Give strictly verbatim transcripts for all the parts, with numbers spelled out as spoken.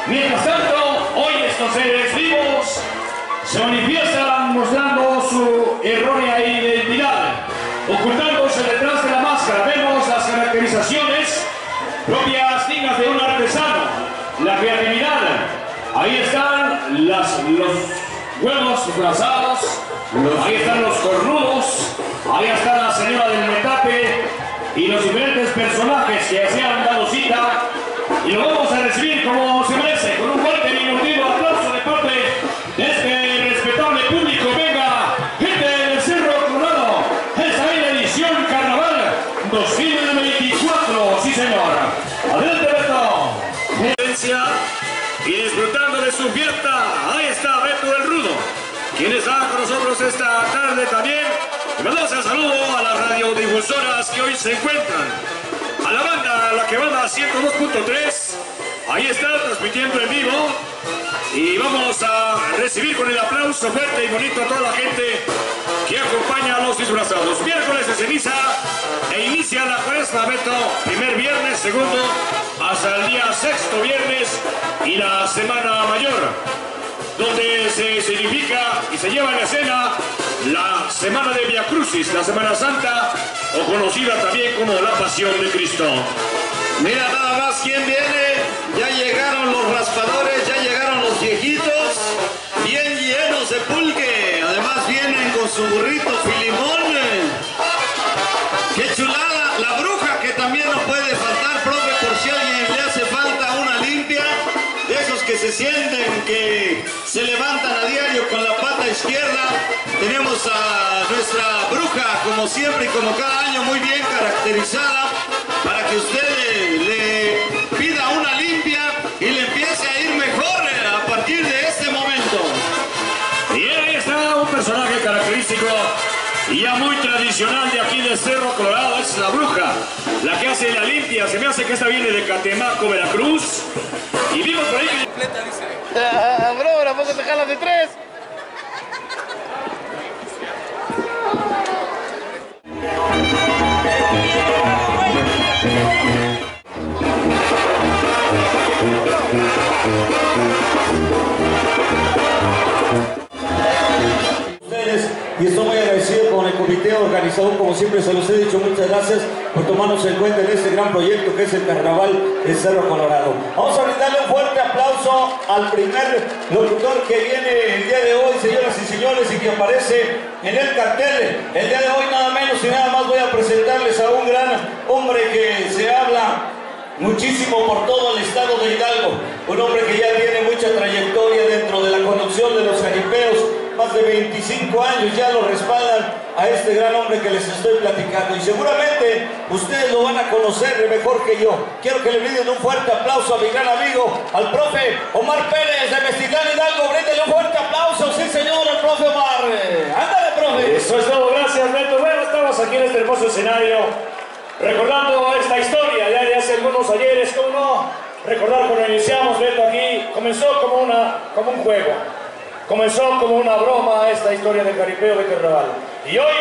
Mientras tanto, hoy estos seres vivos se manifiestan mostrando su errónea identidad, ocultándose detrás de la máscara. Vemos las caracterizaciones propias dignas de un artesano, la creatividad. Ahí están las, los huevos disfrazados, ahí están los cornudos, ahí está la señora del metape y los diferentes personajes que se han dado cita, y lo vamos a recibir como se merece, con un fuerte y emotivo aplauso de parte de este respetable público. Venga, gente del Cerro Colorado, esta es la edición Carnaval dos mil veinticuatro, sí señor. Adelante, Beto. Y disfrutando de su fiesta, ahí está Beto el Rudo, quien está con nosotros esta tarde también. Y mandamos el saludo a las radiodifusoras que hoy se encuentran, a la banda, la que banda ciento dos punto tres, ahí está transmitiendo en vivo, y vamos a recibir con el aplauso fuerte y bonito a toda la gente que acompaña a los disfrazados. Miércoles de ceniza e inicia la cuaresma, Beto, primer viernes, segundo, hasta el día sexto viernes y la semana mayor, donde se significa y se lleva en escena la semana de Via Crucis, la Semana Santa, o conocida también como la Pasión de Cristo. Mira nada más quién viene, ya llegaron los raspadores, ya llegaron los viejitos, bien llenos de pulque, además vienen con su burrito Filimón. ¡Qué chulada! La bruja, que también no puede faltar, profe, por si a alguien le hace falta una limpia, de esos que se sienten que se levantan a diario con la pata izquierda. Tenemos a nuestra bruja, como siempre y como cada año, muy bien caracterizada, para que usted le pida una limpia y le empiece a ir mejor a partir de este momento. Y ahí está un personaje característico y ya muy tradicional de aquí de Cerro Colorado, es la bruja, la que hace la limpia. Se me hace que esta viene de Catemaco, Veracruz, y vimos por ahí que... completa, dice. Ah, bro, ¿a poco te jalas de tres? Y estoy muy agradecido con el comité organizador, como siempre se los he dicho, muchas gracias por tomarnos en cuenta en este gran proyecto que es el Carnaval de Cerro Colorado. Vamos a brindarle un fuerte aplauso al primer locutor que viene el día de hoy, señoras y señores, y que aparece en el cartel. El día de hoy nada menos y nada más voy a presentarles a un gran hombre que se habla muchísimo por todo el estado de Hidalgo, un hombre que ya tiene mucha trayectoria dentro de la conducción de los jaripeos, más de veinticinco años ya lo respaldan a este gran hombre que les estoy platicando, y seguramente ustedes lo van a conocer mejor que yo. Quiero que le brinden un fuerte aplauso a mi gran amigo, al profe Omar Pérez de Mestitlán Hidalgo. Bríndele un fuerte aplauso, sí señor, al profe Omar. Ándale, profe. Eso es todo, gracias, Beto. Bueno, estamos aquí en este hermoso escenario recordando esta historia ya de hace algunos ayeres. ¿Cómo no? Recordar cuando iniciamos, Beto, aquí comenzó como, una, como un juego, comenzó como una broma esta historia del jaripeo de Carnaval, y hoy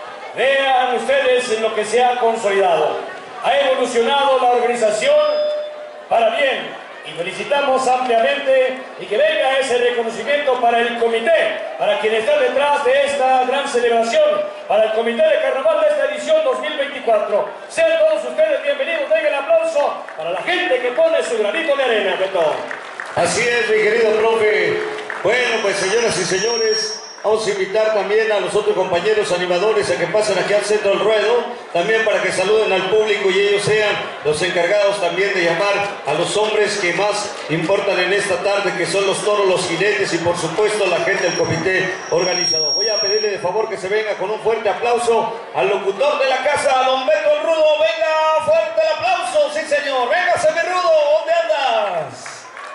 vean ustedes en lo que se ha consolidado. Ha evolucionado la organización para bien, y felicitamos ampliamente, y que venga ese reconocimiento para el comité, para quien está detrás de esta gran celebración, para el comité de Carnaval de esta edición dos mil veinticuatro. Sean todos ustedes bienvenidos, den el aplauso para la gente que pone su granito de arena, Beto. Así es, mi querido profe. Bueno, pues señoras y señores, vamos a invitar también a los otros compañeros animadores a que pasen aquí al centro del ruedo, también para que saluden al público y ellos sean los encargados también de llamar a los hombres que más importan en esta tarde, que son los toros, los jinetes y por supuesto la gente del comité organizador. Voy a pedirle de favor que se venga con un fuerte aplauso al locutor de la casa, a don Beto el Rudo. Venga, fuerte el aplauso, sí señor. Véngase, mi Rudo, ¿dónde andas?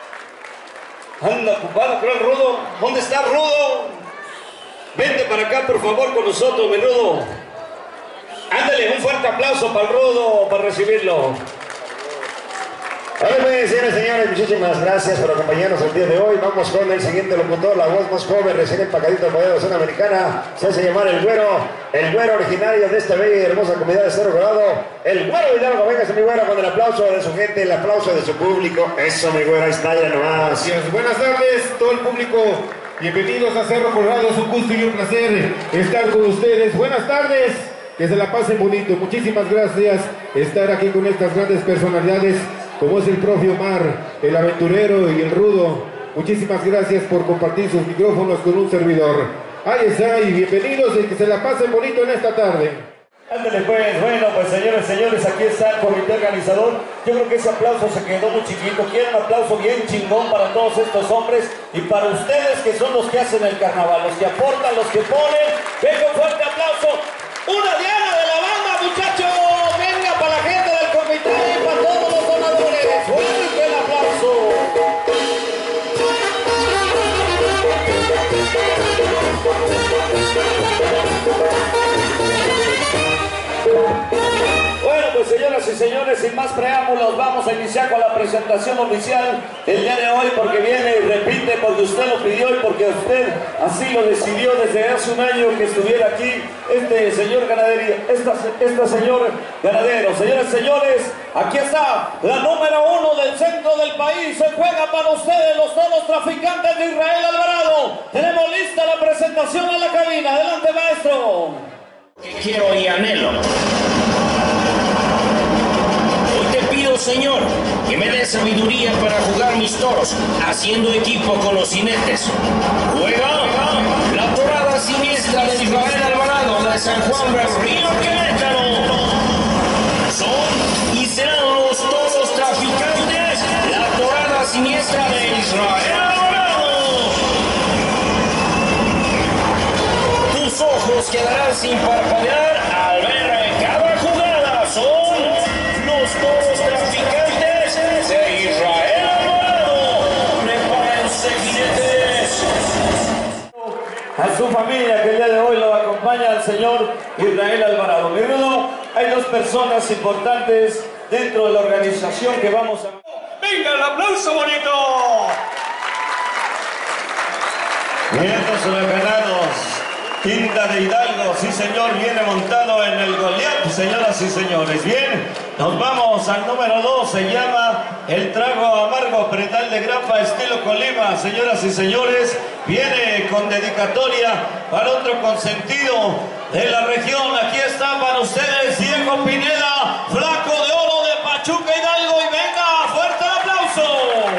Anda ocupado, creo el Rudo. ¿Dónde está Rudo? Vente para acá, por favor, con nosotros, mi Rudo. Ándale, un fuerte aplauso para el Rudo, para recibirlo. Vale, pues, señores, señores, muchísimas gracias por acompañarnos el día de hoy. Vamos con el siguiente locutor, la voz más joven, recién empacadito del modelo de zona americana. Se hace llamar el güero, el güero originario de esta bella y hermosa comunidad de Cerro Colorado. El güero Hidalgo, véngase mi güero con el aplauso de su gente, el aplauso de su público. Eso, mi güero, ahí está, ya nomás. Gracias. Buenas tardes, todo el público. Bienvenidos a Cerro Colorado, es un gusto y un placer estar con ustedes. Buenas tardes, que se la pasen bonito. Muchísimas gracias estar aquí con estas grandes personalidades, como es el profe Omar, el aventurero y el rudo. Muchísimas gracias por compartir sus micrófonos con un servidor. Ahí está, y bienvenidos y que se la pasen bonito en esta tarde. Ándale pues, bueno, pues señores, señores, aquí está el comité organizador. Yo creo que ese aplauso se quedó muy chiquito. Quiero un aplauso bien chingón para todos estos hombres y para ustedes que son los que hacen el carnaval, los que aportan, los que ponen. Venga, un fuerte aplauso. Una diana de la banda, muchachos. Venga, para la gente del comité y para todos los donadores. Fuerte el aplauso. Bueno, pues señoras y señores, sin más preámbulos, vamos a iniciar con la presentación oficial del día de hoy, porque viene y repite, porque usted lo pidió y porque usted así lo decidió desde hace un año que estuviera aquí este señor ganadero, esta, esta señor ganadero. Señores y señores, aquí está la número uno del centro del país. Se juega para ustedes los toros traficantes de Israel Alvarado. Tenemos lista la presentación a la cabina. Adelante, maestro. Que quiero y anhelo. Hoy te pido, Señor, que me des sabiduría para jugar mis toros, haciendo equipo con los jinetes. Juega la torada siniestra de Israel Alvarado, de San Juan del Río Querétaro. Son y serán los toros traficantes, la torada siniestra de Israel Alvarado. Tus ojos quedarán sin parpadear al ver cada jugada. Son los toros traficantes de Israel Alvarado. Prepárense, jinetes. A su familia que el día de hoy lo acompaña el señor Israel Alvarado. Mi rudo, hay dos personas importantes dentro de la organización que vamos a... ¡Venga, el aplauso bonito! Vientos huracanados, Quinta de Hidalgo, sí señor, viene montado en el Goliat, señoras y señores. Bien, nos vamos al número dos, se llama el trago amargo pretal de grapa estilo Colima, señoras y señores. Viene con dedicatoria para otro consentido de la región. Aquí está para ustedes Diego Pineda, flaco de oro de Pachuca Hidalgo, y venga, fuerte el aplauso.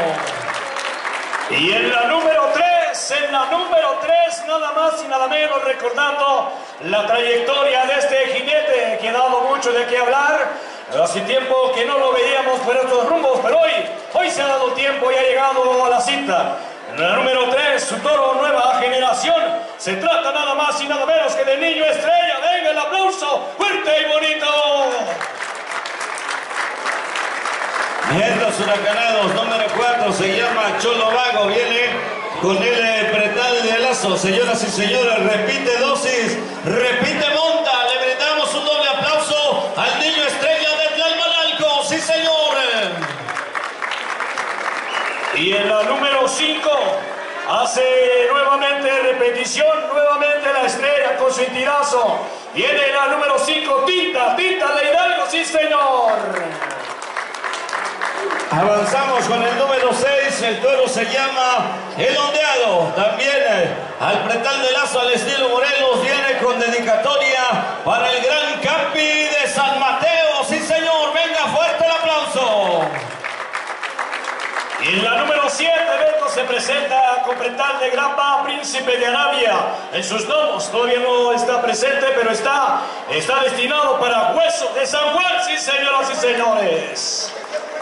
Y en la número tres, en la número tres, nada más y nada menos, recordando la trayectoria de este jinete que ha dado mucho de qué hablar. Hace tiempo que no lo veíamos por estos rumbos, pero hoy, hoy se ha dado tiempo y ha llegado a la cita. En la número tres, su toro nueva generación. Se trata nada más y nada menos que de Niño Estrella. Venga el aplauso, fuerte y bonito. Vientos huracanados, número cuatro, se llama Cholo Vago, viene con el pretal de lazo. Señoras y señores, repite dosis, repite monta. Le brindamos un doble aplauso al Niño Estrella de Tlalmanalco, sí señor. Y en la número cinco, hace nuevamente repetición, nuevamente la estrella con su tirazo. Viene la número cinco, Tinta, Tinta de Hidalgo, sí señor. Avanzamos con el número seis, el toro se llama El Ondeado. También eh, al pretal de lazo al estilo Morelos, viene con dedicatoria para el gran Capi de San Mateo. Sí señor, venga, fuerte el aplauso. Y en la número siete, Beto se presenta con pretal de grapa, Príncipe de Arabia. En sus lomos todavía no está presente, pero está, está destinado para Hueso de San Juan, sí señoras y señores.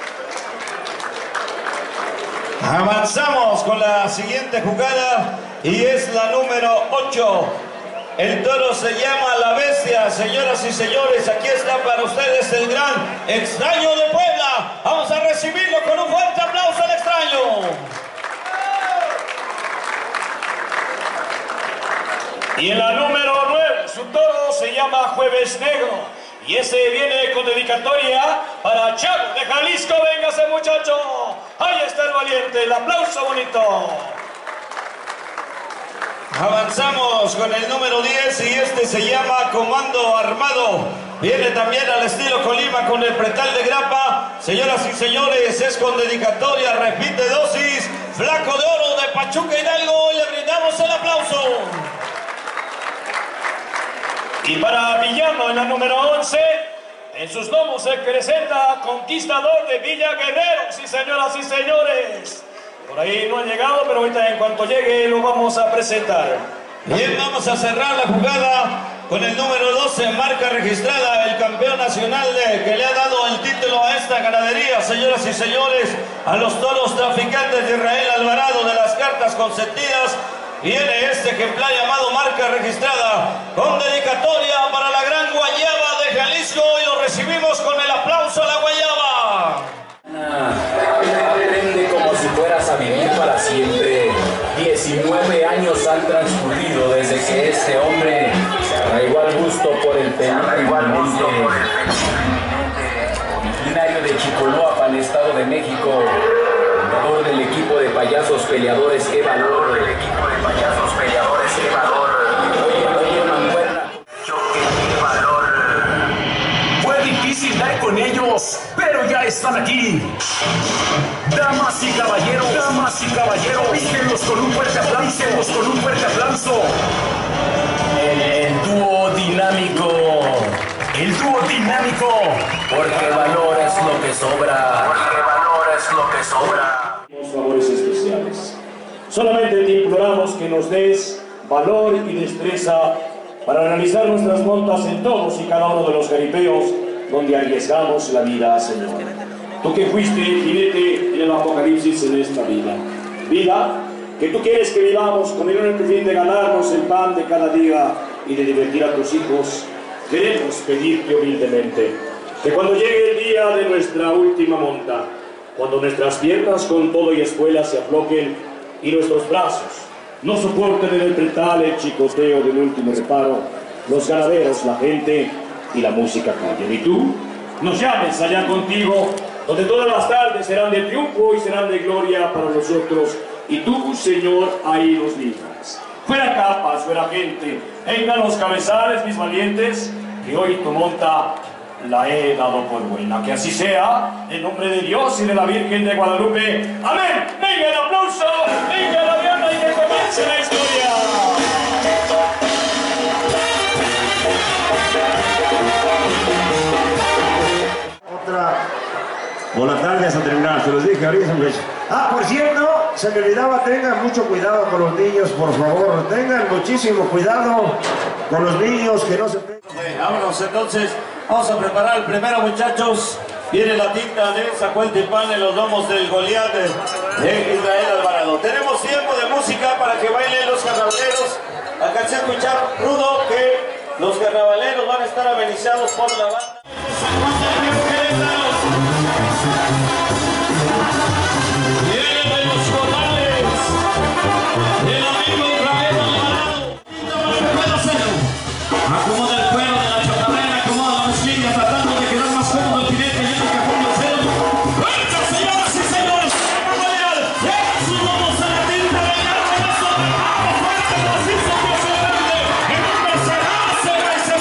Avanzamos con la siguiente jugada y es la número ocho. El toro se llama La Bestia, señoras y señores. Aquí está para ustedes el gran Extraño de Puebla. Vamos a recibirlo con un fuerte aplauso al Extraño. Y en la número nueve, su toro se llama Jueves Negro. Y ese viene con dedicatoria para Chago de Jalisco. Véngase, muchacho. Ahí está el valiente. El aplauso bonito. Avanzamos con el número diez y este se llama Comando Armado. Viene también al estilo Colima con el pretal de grapa. Señoras y señores, es con dedicatoria, repite dosis. Flaco de Oro de Pachuca Hidalgo. Le brindamos el aplauso. Y para Villano en la número once, en sus lomos se presenta Conquistador de Villa Guerrero. Sí, señoras y señores. Por ahí no ha llegado, pero ahorita en cuanto llegue lo vamos a presentar. Bien, vamos a cerrar la jugada con el número doce, marca registrada, el campeón nacional de, que le ha dado el título a esta ganadería, señoras y señores, a los toros traficantes de Israel Alvarado de las cartas consentidas. Viene este ejemplar llamado marca registrada, con dedicatoria para la gran Guayaba de Jalisco, y lo recibimos con el aplauso a la Guayaba. Aprende como si fueras a vivir para siempre. diecinueve años han transcurrido desde que este hombre se arraigó al gusto por el pendiente. Originario de Chicoloapan, Estado de México, fundador del equipo de payasos peleadores ¡Qué valor! El equipo de payasos peleadores ¡Qué valor! Oye, oye, mancuerna. ¡Qué valor! Fue difícil dar con ellos, pero ya están aquí. Damas y caballeros, damas y caballeros, vístenlos con un fuerte aplauso, vístenlos con un fuerte aplauso. El, el dúo dinámico, el dúo dinámico, porque valor es lo que sobra, porque valor es lo que sobra. Favores especiales. Solamente te imploramos que nos des valor y destreza para realizar nuestras montas en todos y cada uno de los jaripeos donde arriesgamos la vida, Señor. Tú que fuiste jinete en el apocalipsis en esta vida. Vida que tú quieres que vivamos con el fin de ganarnos el pan de cada día y de divertir a tus hijos. Queremos pedirte humildemente que cuando llegue el día de nuestra última monta, cuando nuestras piernas con todo y espuela se afloquen y nuestros brazos no soporten en el pretal el chicoteo del último reparo, los ganaderos, la gente y la música callen. Y tú nos llames allá contigo, donde todas las tardes serán de triunfo y serán de gloria para nosotros. Y tú, Señor, ahí nos libras. Fuera capas, fuera gente, vengan los cabezales, mis valientes, que hoy tu monta la he dado por buena. Que así sea, en nombre de Dios y de la Virgen de Guadalupe. ¡Amén! ¡Venga el aplauso! ¡Venga la diana y que comience la historia! Otra. Buenas tardes a terminar, se los dije ahorita. Ah, por cierto, se me olvidaba, tengan mucho cuidado con los niños, por favor. Tengan muchísimo cuidado con los niños, que no se peguen. Okay, vámonos entonces, vamos a preparar el primero, muchachos. Viene la tinta de Zacualtipán en los lomos del Goliat de Israel Alvarado. Tenemos tiempo de música para que bailen los carnavaleros. Alcancé a escuchar rudo que los carnavaleros van a estar amenizados por la banda. Vienen los corrales del amigo Israel Alvarado. Acomoda el cuero de la chocarrera, acomoda la mezquilla, tratando de quedar más cómodo el jinete y el cajón del cero. ¡Venga, señoras y señores! ¡Llega sus lomos a la tinta de la amenaza! ¡Vamos, fuerte, macizo, que se vende! ¡En un será, será y se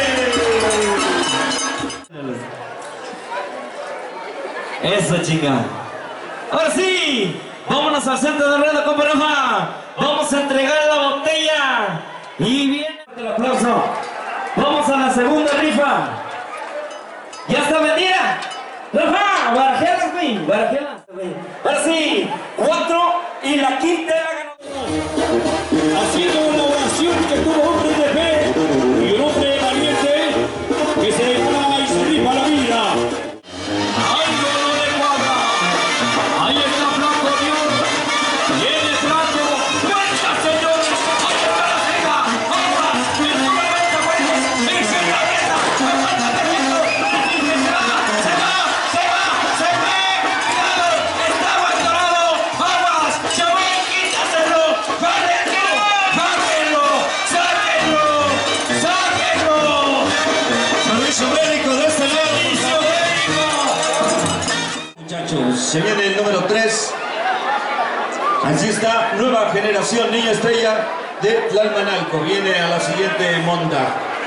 ve! Eso, chinga. Ahora sí, vámonos al centro de rueda, compa Rafa. Vamos a entregar la botella. Y viene el aplauso. Vamos a la segunda rifa. ¿Ya está vendida? Rafa, barajealas, güey. Barajealas, güey. Ahora sí, cuatro y la quinta la ganó. Haciendo una oración que tuvo hombre de fe y un hombre valiente que se declara y se rifa la vida. ¡Algo no le cuadra! Ahí está Flaco Dios. Viene Flaco. ¡Venga, señores! ¡Ahí está la ceja! ¡Ahora! ¡Me sube la meta, güey! ¡Me sube la meta! ¡Me falta terreno! ¡Se va! ¡Se va! ¡Se va! ¡Se ve! ¡Cuidado! ¡Está abandonado! ¡Aguas! ¡Se va! ¡Quita! Se viene el número tres. Así está, nueva generación, Niña Estrella de Tlalmanalco. Viene a la siguiente monta.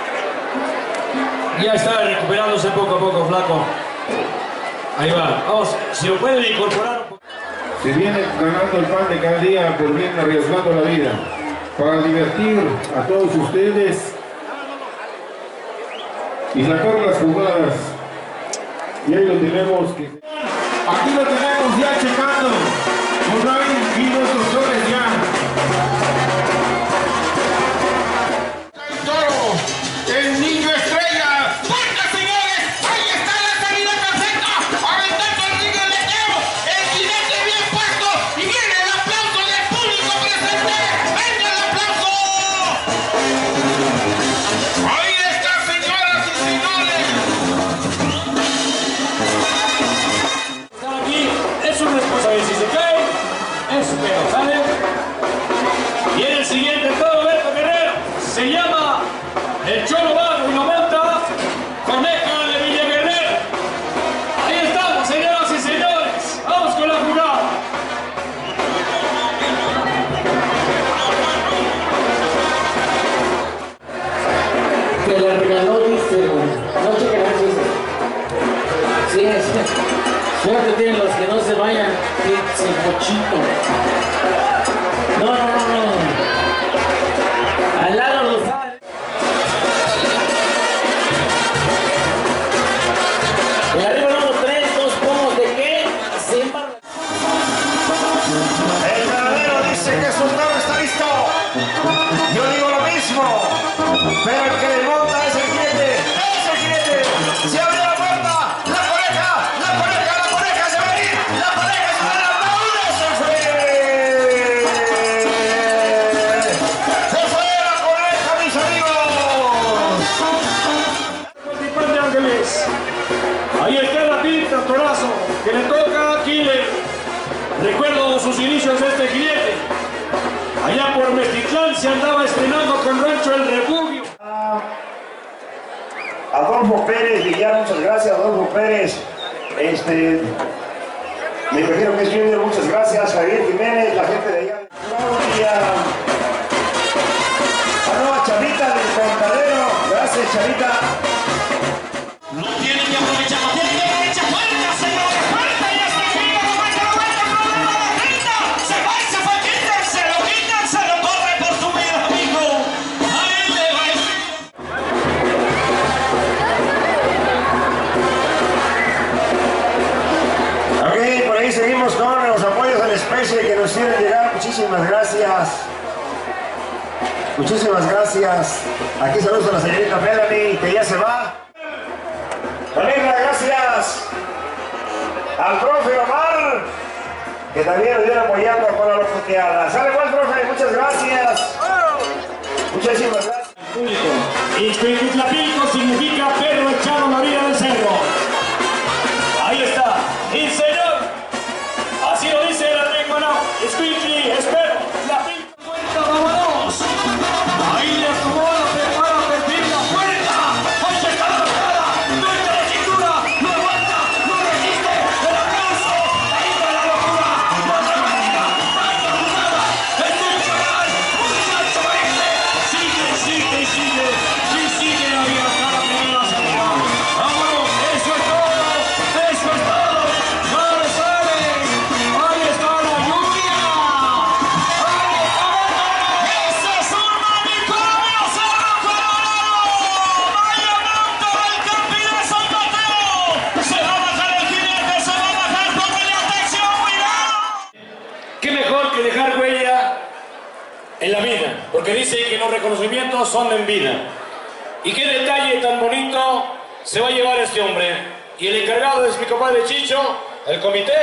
Ya está recuperándose poco a poco, flaco. Ahí va, vamos, si lo pueden incorporar. Se viene ganando el pan de cada día, volviendo, arriesgando la vida. Para divertir a todos ustedes y sacar las jugadas. Y ahí lo tenemos. Que... Aquí lo tenemos ya checando. Morrain y nuestros soles ya. El toro, el niño estrella. ¡Puerta, señores! ¡Ahí está la salida perfecta! ¡Aventando el ring el leñero! ¡El jinete bien puesto! ¡Y viene el aplauso del público presente! ¡Venga el aplauso! ¡Ahí está, señoras y señores! Estar aquí es una responsabilidad. Si se cae, es peor, ¿sale? Y en el siguiente, todo Roberto Guerrero, se llama el Cholo Bajo y lo monta Coneja de Villa Guerrero. Ahí estamos, señoras y señores. Vamos con la jugada. Que le regaló, dice, no cheque la dice. Sí, es. Suerte tienen los que no se vayan, pinche mochito. No, no, no, no. Al lado los sabe. Y arriba número tres, dos pomos de qué? Siempre. El ganadero dice que su toro está listo. Yo digo lo mismo. Pero el que le monta es el jinete. ¡Es el jinete! ¡Se abre la puerta! ¡La coneja! ¡La coneja! ¡La coneja se va a ir! ¡La coneja se va a ir! ¡Aplaude! ¡Se fue! ¡Se fue la coneja, mis amigos! Participante Ángeles. Ahí está la pinta, torazo, que le toca a Killer. Recuerdo sus inicios de este jinete. Allá por Mestitlán se andaba estrenando con Rancho El Refugio. Adolfo Pérez Villar, muchas gracias, Adolfo Pérez. Este, me imagino que es Junior, muchas gracias. Javier Jiménez, la gente de allá. Claudia. Arroba Chavita del Contadero. Gracias, Chavita. No tienen que aprovechar, no tienen que aprovechar. ¡Fuerza, señores! ¡Fuerza! Y este grito, no vuelta, no vuelta, no vuelta, no grita. Se va y se fue, quitan, se lo quitan, se lo corre por su vida, amigo. Ahí le va el... Ok, por ahí seguimos con los apoyos de la especie que nos hicieron llegar. Muchísimas gracias. Muchísimas gracias. Aquí saludos a la señorita Melanie, que ya se va. Camila, gracias. Al profe Omar, que también nos viene apoyando con la locuteada. Sale igual, profe, muchas gracias. Muchísimas gracias. Ixcuintlapico significa Pedro echado a la orilla del cerro. Ahí está. Y señor, así lo dice la lengua, no. Ixcuintli, espero. La pinta cuenta, vámonos. Ahí le acomoda, prepara, perfil la puerta. Ahí se está la jugada. Duerme la cintura. No aguanta, no resiste. El aplauso. Ahí está la locura. No se maneja. Ahí la jugada. Es un chaval. Un salto verde. Sigue, sigue, sigue. Y sigue ahí hasta la primera salida. Vámonos. Eso es todo. Eso es todo. Sale, sale. Ahí está la lluvia. Ahí está la lluvia. ¡Eso es un manicomio, Cerro Colorado! ¡Vaya monta del Campín de San Mateo! ¡Se va a bajar el jinete! ¡Se va a bajar! ¡Póngale atención! ¡Cuidado! ¿Qué mejor que dejar huella en la vida? Porque dice que los reconocimientos son en vida. ¿Y qué detalle tan bonito se va a llevar este hombre? Y el encargado es mi compadre Chicho, el comité.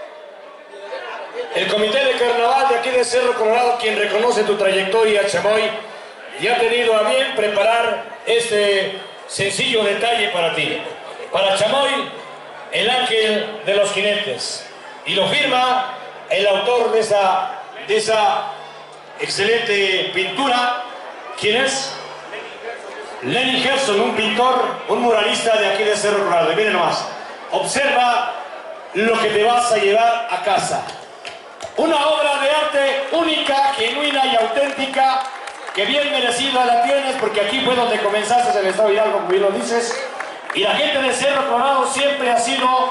El comité de carnaval de aquí de Cerro Colorado, quien reconoce tu trayectoria, Chamoy, y ha tenido a bien preparar este sencillo detalle para ti. Para Chamoy, el ángel de los jinetes. Y lo firma el autor de esa, de esa excelente pintura. ¿Quién es? Lenny Gerson, un pintor, un muralista de aquí de Cerro Colorado. Y miren nomás, observa lo que te vas a llevar a casa. Una obra de arte única, genuina y auténtica, que bien merecida la tienes, porque aquí fue donde comenzaste el Estado Hidalgo, como bien lo dices, y la gente de Cerro Colorado siempre ha sido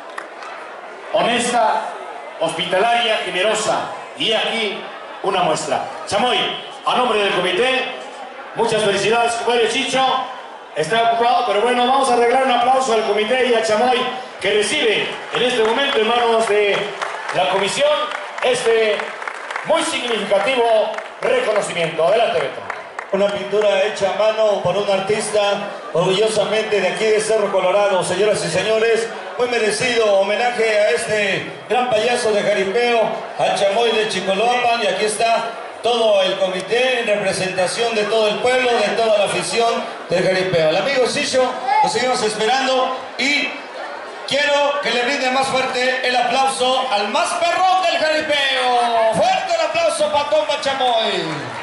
honesta, hospitalaria, generosa, y aquí una muestra. Chamoy, a nombre del comité, muchas felicidades, compadre Chicho. Está ocupado, pero bueno, vamos a arreglar un aplauso al comité y a Chamoy, que recibe en este momento en manos de la comisión este muy significativo reconocimiento. Adelante, Beto. Una pintura hecha a mano por un artista orgullosamente de aquí de Cerro Colorado. Señoras y señores, muy merecido homenaje a este gran payaso de jaripeo, al Chamoy de Chicoloapan, y aquí está todo el comité en representación de todo el pueblo, de toda la afición del jaripeo. El amigo Chicho, lo seguimos esperando y quiero que le brinde más fuerte el aplauso al más perrón del jaripeo. Fuerte el aplauso para Compa Chamoy.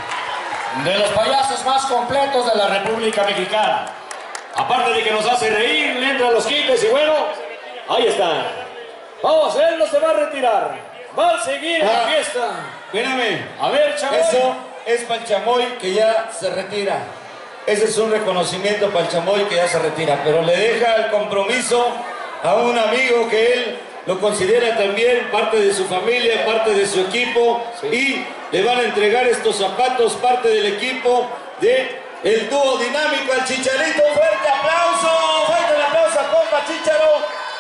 De los payasos más completos de la República Mexicana. Aparte de que nos hace reír, le entra los quites y bueno, ahí está. Vamos, él no se va a retirar. Va a seguir ah, la fiesta. Mírame. A ver, Chamoy. Eso es para el Chamoy que ya se retira. Ese es un reconocimiento para el Chamoy que ya se retira. Pero le deja el compromiso a un amigo que él lo considera también parte de su familia, parte de su equipo. Sí. Y le van a entregar estos zapatos, parte del equipo de el dúo dinámico, al Chicharito. ¡Fuerte aplauso! ¡Fuerte el aplauso a compa Chicharo!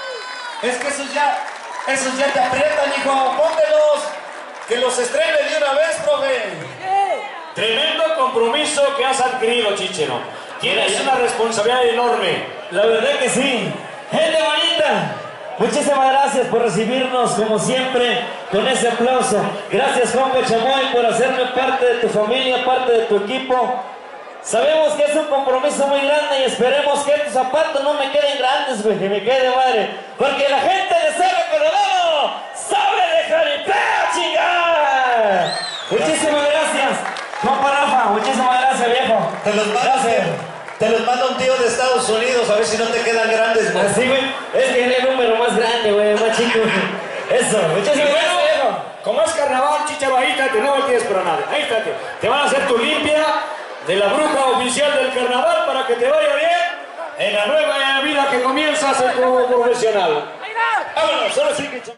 Es que esos ya, esos ya te aprietan, hijo. Póntelos, que los estrene de una vez, profe. Tremendo compromiso que has adquirido, Chichero. Tienes una responsabilidad enorme. La verdad que sí. Gente bonita, muchísimas gracias por recibirnos como siempre con ese aplauso. Gracias, compa Chamoy, por hacerme parte de tu familia, parte de tu equipo. Sabemos que es un compromiso muy grande y esperemos que estos zapatos no me queden grandes, güey, que me quede madre. Porque la gente de Cerro Colorado sabe de jaripeo, chingada. Muchísimas gracias, compa Rafa, muchísimas gracias, viejo. Te los mando, gracias. Te los manda un tío de Estados Unidos, a ver si no te quedan grandes, güey. Así, güey, es que es el número más grande, güey, más chico. Eso, muchísimas gracias, viejo. Como es carnaval, Chicharo, ahí estate, no voltees para nada, ahí estate. Te van a hacer tu limpia de la bruja oficial del carnaval para que te vaya bien en la nueva vida que comienzas como profesional. Vámonos, solo sí que...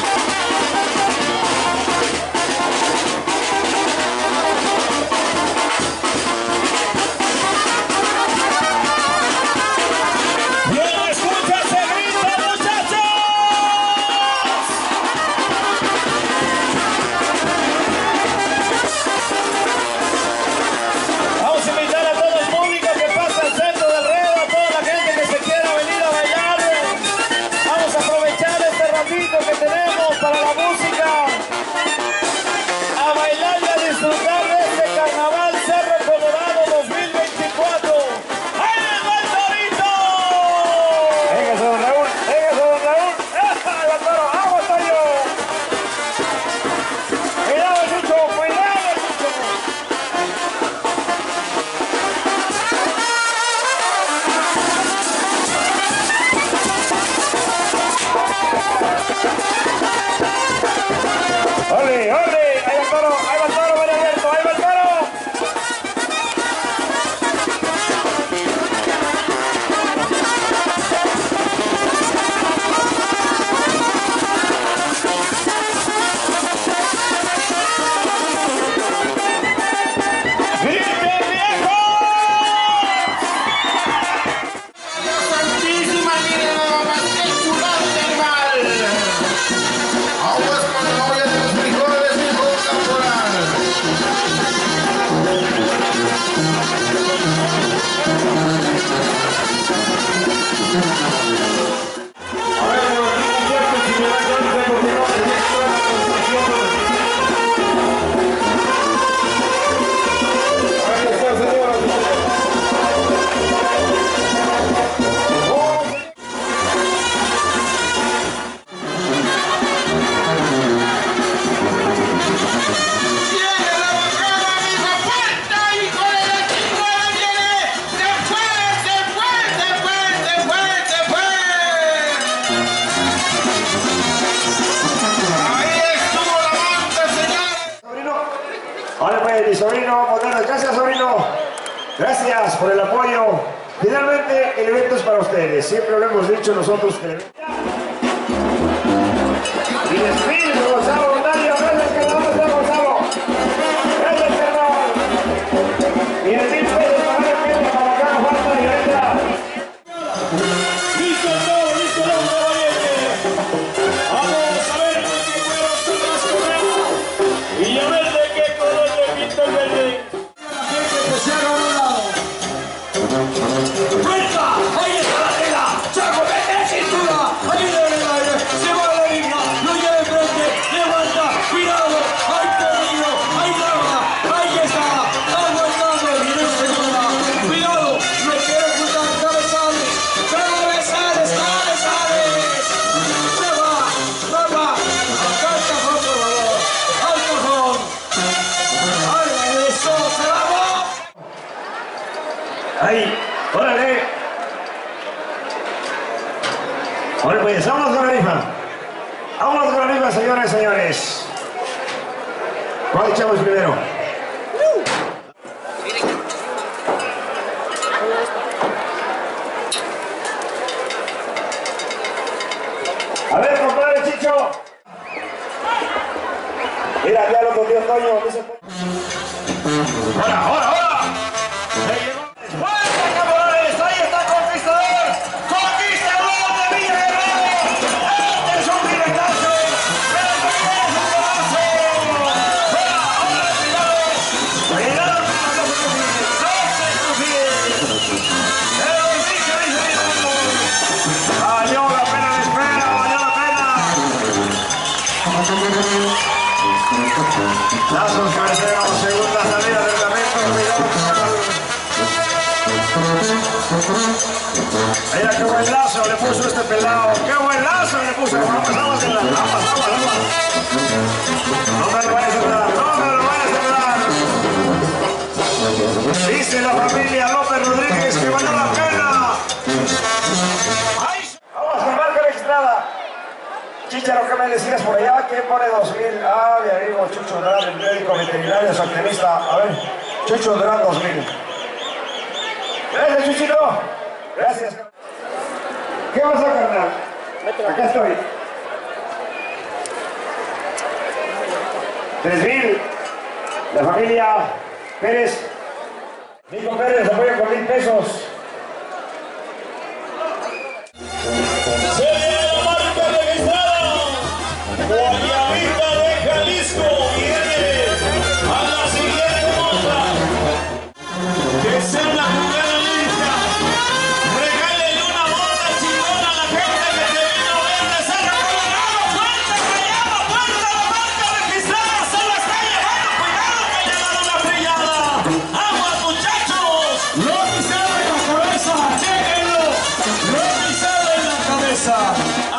que tenemos para la música, a bailar y a disfrutar de este carnaval Cerro Colorado dos mil veinticuatro. ¡Ahí les va el torito! ¡Véngase, don Raúl! ¡Véngase, don Raúl! ¡Ahí va el toro! ¡Vamos, Toño! ¡Cuidado, Chucho! ¡Cuidado, Chucho! ¡Ole, ole! ¡Ahí va el toro! ¡Ahí va el toro, María Alberto! ¡Ahí va el toro! ¡Griten, viejo! ¡Dios santísima, miren nada más que chulada del mal! Aguas con la olla de los frijoles. ver, mi sobrino, moderno. Gracias, sobrino. Gracias por el apoyo. Finalmente, el evento es para ustedes. Siempre lo hemos dicho nosotros que el evento... Y despido, Gonzalo Montaño. Gracias, carnaval, Gonzalo. Gracias, carnaval. Y de mil pesos para la gente, para acá, falta y letra. Listo todo, listo todo, valiente. Vamos a ver de qué color son las correas. Y a ver de qué color le pinta el verde. La gente que se haga a un lado. ¡Vuelta! ¡Ahí está la tela! ¡Chaco, vete la cintura! ¡Ahí viene el aire! ¡Se va la línea! ¡Lo lleva enfrente! ¡Levanta! ¡Cuidado! ¡Ahí perdido! ¡Ahí traba! ¡Ahí está! ¡Aguantando! ¡Viene segunda! ¡Cuidado! ¡Lo quiere juntar! ¡Cabezales! ¡Cabezales! ¡Cabezales! ¡Se va! ¡Se va! ¡Acá el cajón, por favor! ¡Al cajón! ¡Ay, eso! ¡Se la va! Ahí, órale. Bueno, pues vámonos con la rifa. Vámonos con la rifa, señoras y señores. ¿Cuál echamos primero? A ver, compadre Chicho. Mira, ya lo contigo, Toño. Dice... ¡Ahora, ahora, ahora! ¡Se llegó! ¡Fuerte, cabrones! ¡Ahí está Conquistador! ¡Conquistador de Villa Guerrero! ¡Este es un directazo! ¡Pero también es un golazo! ¡Fuera! ¡Ahora, cuidado! ¡Cuidado! ¡No se confíen! ¡No se confíen! ¡Pero sí se dice bien! ¡Valió la pena la espera! ¡Valió la pena! Lazos cabeceros, segunda salida del lamento, mira qué buen lazo le puso este pelado, qué buen lazo le puso, vamos, vamos en la vamos, vamos, vamos. No me lo vayas a dar, no me lo vayas a dar. Dice la familia López Rodríguez que valió la pena. Ay, vamos con marca registrada. Chicharo, ¿qué me decías por allá? ¿Quién pone dos mil? Ah, mi amigo Chucho Durán, el médico veterinario, su activista. A ver, Chucho Durán dos mil. Gracias, Chuchito. Gracias. ¿Qué pasa, carnal? Acá estoy. Tres mil. La familia Pérez. Nico Pérez apoya con mil pesos. Guayabita de Jalisco viene a la siguiente nota. Que sea una jugada lista. Regálele una bota chingona a la gente que te vino a ver de Cerro Colorado. Fuerte, callado, fuerte, la marca registrada se la está llevando. Cuidado que le dan una frillada. ¡Aguas, muchachos! Lo pisado en la cabeza, chéquenlo. Lo pisado en la cabeza.